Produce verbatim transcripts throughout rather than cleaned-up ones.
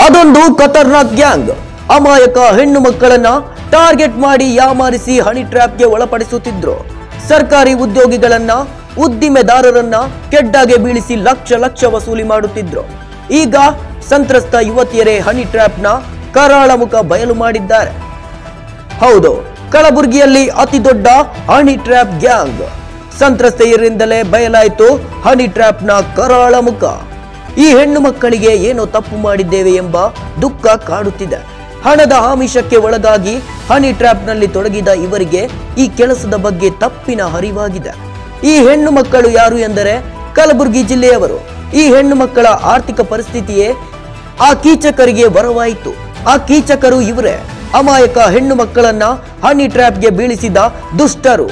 ಅದೊಂದು ಖತರ್ನಾಕ್ ಗ್ಯಾಂಗ್ ಅಮಾಯಕ ಹೆಣ್ಣು ಮಕ್ಕಳನ್ನ ಟಾರ್ಗೆಟ್ ಮಾಡಿ ಯಾಮಾರಿಸಿ ಹನಿ ಟ್ರ್ಯಾಪ್ಗೆ ಒಳಪಡಿಸುತ್ತಿದ್ರು. ಸರ್ಕಾರಿ ಉದ್ಯೋಗಿಗಳನ್ನ ಉದ್ದಿಮೆದಾರರನ್ನ ಕೆಡ್ಡಾಗೆ ಬೀಳಿಸಿ ಲಕ್ಷ ಲಕ್ಷ ವಸೂಲಿ ಮಾಡುತ್ತಿದ್ರು. ಈಗ ಸಂತ್ರಸ್ತ ಯುವತಿಯರೇ ಹನಿ ಟ್ರ್ಯಾಪ್ನ ಕರಾಳ ಮುಖ ಬಯಲು ಮಾಡಿದ್ದಾರೆ. ಹೌದು, ಕಲಬುರಗಿಯಲ್ಲಿ ಅತಿ ದೊಡ್ಡ ಹನಿ ಟ್ರ್ಯಾಪ್ ಗ್ಯಾಂಗ್ ಸಂತ್ರಸ್ತೆಯರಿಂದಲೇ ಬಯಲಾಯಿತು ಹನಿ ಟ್ರ್ಯಾಪ್ನ ಕರಾಳ ಮುಖ. ಈ ಹೆಣ್ಣು ಮಕ್ಕಳಿಗೆ ಏನೋ ತಪ್ಪು ಮಾಡಿದ್ದೇವೆ ಎಂಬ ದುಃಖ ಕಾಡುತ್ತಿದೆ. ಹಣದ ಆಮಿಷಕ್ಕೆ ಒಳಗಾಗಿ ಹನಿ ಟ್ರ್ಯಾಪ್ನಲ್ಲಿ ತೊಡಗಿದ ಇವರಿಗೆ ಈ ಕೆಲಸದ ಬಗ್ಗೆ ತಪ್ಪಿನ ಅರಿವಾಗಿದೆ. ಈ ಹೆಣ್ಣು ಮಕ್ಕಳು ಯಾರು ಎಂದರೆ ಕಲಬುರಗಿ ಜಿಲ್ಲೆಯವರು. ಈ ಹೆಣ್ಣು ಮಕ್ಕಳ ಆರ್ಥಿಕ ಪರಿಸ್ಥಿತಿಯೇ ಆ ಕೀಚಕರಿಗೆ ವರವಾಯಿತು. ಆ ಕೀಚಕರು ಇವರೇ. ಅಮಾಯಕ ಹೆಣ್ಣು ಮಕ್ಕಳನ್ನ ಹನಿ ಟ್ರ್ಯಾಪ್ಗೆ ಬೀಳಿಸಿದ ದುಷ್ಟರು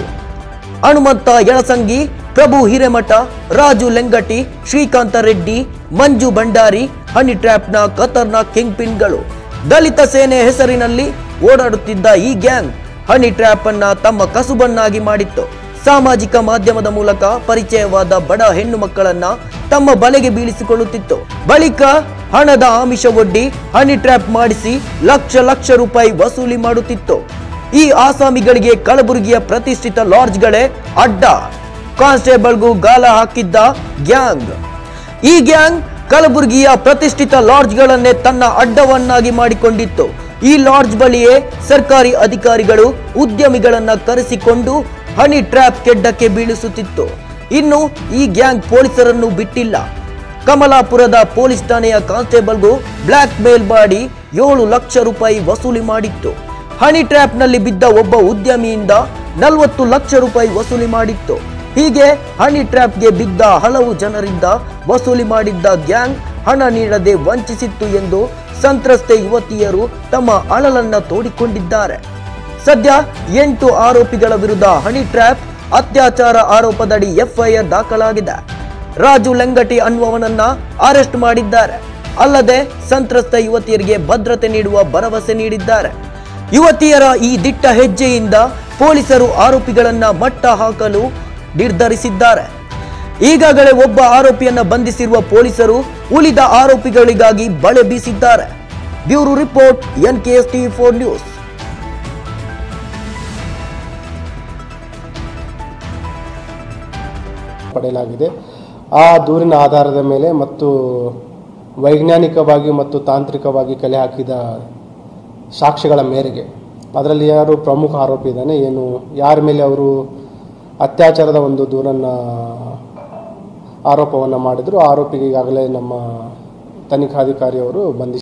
ಹನುಮಂತ ಯಳಸಂಗಿ, ಪ್ರಭು ಹಿರೇಮಠ, ರಾಜು ಲೆಂಗಟಿ, ಶ್ರೀಕಾಂತ ರೆಡ್ಡಿ, ಮಂಜು ಭಂಡಾರಿ ಹನಿ ಟ್ರ್ಯಾಪ್ನ ಖತರ್ನಾಕ್ ಕಿಂಗ್ ಪಿನ್ಗಳು. ದಲಿತ ಸೇನೆ ಹೆಸರಿನಲ್ಲಿ ಓಡಾಡುತ್ತಿದ್ದ ಈ ಗ್ಯಾಂಗ್ ಹನಿ ಟ್ರ್ಯಾಪ್ ಅನ್ನ ತಮ್ಮ ಕಸುಬನ್ನಾಗಿ ಮಾಡಿತ್ತು. ಸಾಮಾಜಿಕ ಮಾಧ್ಯಮದ ಮೂಲಕ ಪರಿಚಯವಾದ ಬಡ ಹೆಣ್ಣು ಮಕ್ಕಳನ್ನ ತಮ್ಮ ಬಲೆಗೆ ಬೀಳಿಸಿಕೊಳ್ಳುತ್ತಿತ್ತು. ಬಳಿಕ ಹಣದ ಆಮಿಷ ಒಡ್ಡಿ ಹನಿ ಟ್ರ್ಯಾಪ್ ಮಾಡಿಸಿ ಲಕ್ಷ ಲಕ್ಷ ರೂಪಾಯಿ ವಸೂಲಿ ಮಾಡುತ್ತಿತ್ತು. ಈ ಆಸಾಮಿಗಳಿಗೆ ಕಲಬುರಗಿಯ ಪ್ರತಿಷ್ಠಿತ ಲಾಡ್ಜ್ಗಳೇ ಅಡ್ಡ. ಕಾನ್ಸ್ಟೇಬಲ್ಗೂ ಗಾಲ ಹಾಕಿದ್ದ ಗ್ಯಾಂಗ್. ಈ ಗ್ಯಾಂಗ್ ಕಲಬುರಗಿಯ ಪ್ರತಿಷ್ಠಿತ ಲಾಡ್ಜ್ಗಳನ್ನೇ ತನ್ನ ಅಡ್ಡವನ್ನಾಗಿ ಮಾಡಿಕೊಂಡಿತ್ತು. ಈ ಲಾಡ್ಜ್ ಬಳಿಯೇ ಸರ್ಕಾರಿ ಅಧಿಕಾರಿಗಳು ಉದ್ಯಮಿಗಳನ್ನ ಕರೆಸಿಕೊಂಡು ಹನಿ ಟ್ರ್ಯಾಪ್ ಕೆಡ್ಡಕ್ಕೆ ಬೀಳಿಸುತ್ತಿತ್ತು. ಇನ್ನು ಈ ಗ್ಯಾಂಗ್ ಪೊಲೀಸರನ್ನು ಬಿಟ್ಟಿಲ್ಲ. ಕಮಲಾಪುರದ ಪೊಲೀಸ್ ಠಾಣೆಯ ಕಾನ್ಸ್ಟೇಬಲ್ಗೂ ಬ್ಲಾಕ್ ಮೇಲ್ ಮಾಡಿ ಏಳು ಲಕ್ಷ ರೂಪಾಯಿ ವಸೂಲಿ ಮಾಡಿತ್ತು. ಹನಿ ಟ್ರ್ಯಾಪ್ ನಲ್ಲಿ ಬಿದ್ದ ಒಬ್ಬ ಉದ್ಯಮಿಯಿಂದ ನಲವತ್ತು ಲಕ್ಷ ರೂಪಾಯಿ ವಸೂಲಿ ಮಾಡಿತ್ತು. ಹೀಗೆ ಹನಿ ಟ್ರ್ಯಾಪ್ಗೆ ಬಿದ್ದ ಹಲವು ಜನರಿಂದ ವಸೂಲಿ ಮಾಡಿದ್ದ ಗ್ಯಾಂಗ್ ಹಣ ನೀಡದೆ ವಂಚಿಸಿತ್ತು ಎಂದು ಸಂತ್ರಸ್ತೆ ಯುವತಿಯರು ತಮ್ಮ ಅಳಲನ್ನ ತೋಡಿಕೊಂಡಿದ್ದಾರೆ. ಸದ್ಯ ಎಂಟು ಆರೋಪಿಗಳ ವಿರುದ್ಧ ಹನಿ ಟ್ರ್ಯಾಪ್ ಅತ್ಯಾಚಾರ ಆರೋಪದಡಿ ಎಫ್ಐಆರ್ ದಾಖಲಾಗಿದೆ. ರಾಜು ಲೆಂಗಟಿ ಅನ್ನುವನನ್ನ ಅರೆಸ್ಟ್ ಮಾಡಿದ್ದಾರೆ. ಅಲ್ಲದೆ ಸಂತ್ರಸ್ತ ಯುವತಿಯರಿಗೆ ಭದ್ರತೆ ನೀಡುವ ಭರವಸೆ ನೀಡಿದ್ದಾರೆ. ಯುವತಿಯರ ಈ ದಿಟ್ಟ ಹೆಜ್ಜೆಯಿಂದ ಪೊಲೀಸರು ಆರೋಪಿಗಳನ್ನ ಮಟ್ಟ ಹಾಕಲು ನಿರ್ಧರಿಸಿದ್ದಾರೆ. ಈಗಾಗಲೇ ಒಬ್ಬ ಆರೋಪಿಯನ್ನ ಬಂಧಿಸಿರುವ ಪೊಲೀಸರು ಉಳಿದ ಆರೋಪಿಗಳಿಗಾಗಿ ಬಲೆ ಬೀಸಿದ್ದಾರೆ. Bureau report, N K S T four news. ಪಡೆಯಲಾಗಿದೆ. ಆ ದೂರಿನ ಆಧಾರದ ಮೇಲೆ ಮತ್ತು ವೈಜ್ಞಾನಿಕವಾಗಿ ಮತ್ತು ತಾಂತ್ರಿಕವಾಗಿ ಕಲೆ ಹಾಕಿದ ಸಾಕ್ಷ್ಯಗಳ ಮೇರೆಗೆ ಅದರಲ್ಲಿ ಯಾರು ಪ್ರಮುಖ ಆರೋಪಿ ಇದ್ದಾನೆ, ಏನು ಯಾರ ಮೇಲೆ ಅವರು ಅತ್ಯಾಚಾರದ ಒಂದು ದೂರನ್ನು ಆರೋಪವನ್ನು ಮಾಡಿದ್ರು, ಆರೋಪಿಗೆ ಈಗಾಗಲೇ ನಮ್ಮ ತನಿಖಾಧಿಕಾರಿಯವರು ಬಂಧಿಸಿ